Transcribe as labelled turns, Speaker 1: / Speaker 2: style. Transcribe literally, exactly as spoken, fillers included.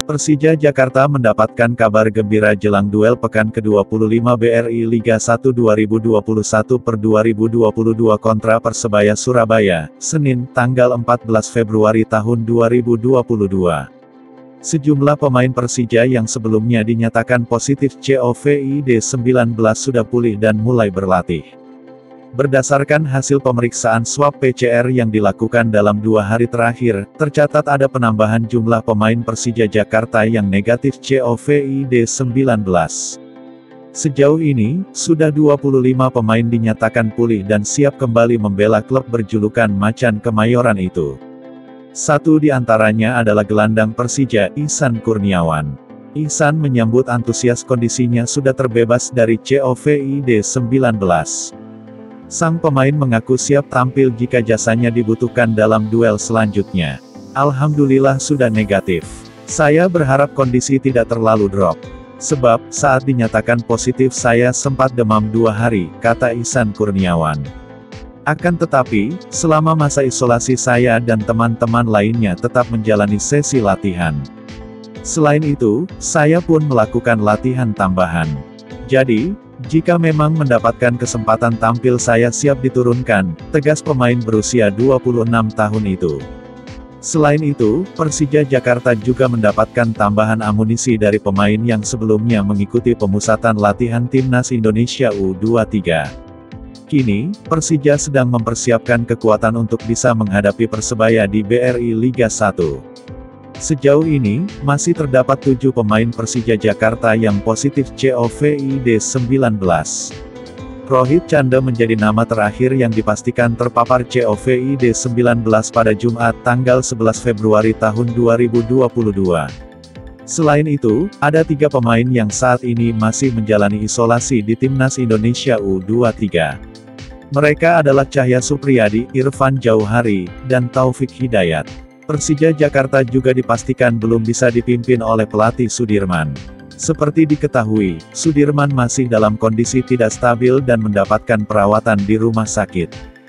Speaker 1: Persija Jakarta mendapatkan kabar gembira jelang duel pekan ke dua puluh lima B R I Liga satu dua ribu dua puluh satu per dua ribu dua puluh dua kontra Persebaya Surabaya, Senin, tanggal empat belas Februari tahun dua ribu dua puluh dua. Sejumlah pemain Persija yang sebelumnya dinyatakan positif COVID sembilan belas sudah pulih dan mulai berlatih. Berdasarkan hasil pemeriksaan swab P C R yang dilakukan dalam dua hari terakhir, tercatat ada penambahan jumlah pemain Persija Jakarta yang negatif COVID sembilan belas. Sejauh ini, sudah dua puluh lima pemain dinyatakan pulih dan siap kembali membela klub berjulukan Macan Kemayoran itu. Satu di antaranya adalah gelandang Persija, Ihsan Kurniawan. Ihsan menyambut antusias kondisinya sudah terbebas dari COVID sembilan belas. Sang pemain mengaku siap tampil jika jasanya dibutuhkan dalam duel selanjutnya. Alhamdulillah sudah negatif. Saya berharap kondisi tidak terlalu drop. Sebab, saat dinyatakan positif saya sempat demam dua hari, kata Ihsan Kurniawan. Akan tetapi, selama masa isolasi saya dan teman-teman lainnya tetap menjalani sesi latihan. Selain itu, saya pun melakukan latihan tambahan. Jadi, jika memang mendapatkan kesempatan tampil saya siap diturunkan, tegas pemain berusia dua puluh enam tahun itu. Selain itu, Persija Jakarta juga mendapatkan tambahan amunisi dari pemain yang sebelumnya mengikuti pemusatan latihan Timnas Indonesia U dua puluh tiga. Kini, Persija sedang mempersiapkan kekuatan untuk bisa menghadapi Persebaya di B R I Liga satu. Sejauh ini, masih terdapat tujuh pemain Persija Jakarta yang positif COVID sembilan belas. Rohit Chanda menjadi nama terakhir yang dipastikan terpapar COVID sembilan belas pada Jumat tanggal sebelas Februari tahun dua ribu dua puluh dua. Selain itu, ada tiga pemain yang saat ini masih menjalani isolasi di Timnas Indonesia U dua puluh tiga. Mereka adalah Cahya Supriyadi, Irfan Jauhari, dan Taufik Hidayat. Persija Jakarta juga dipastikan belum bisa dipimpin oleh pelatih Sudirman. Seperti diketahui, Sudirman masih dalam kondisi tidak stabil dan mendapatkan perawatan di rumah sakit.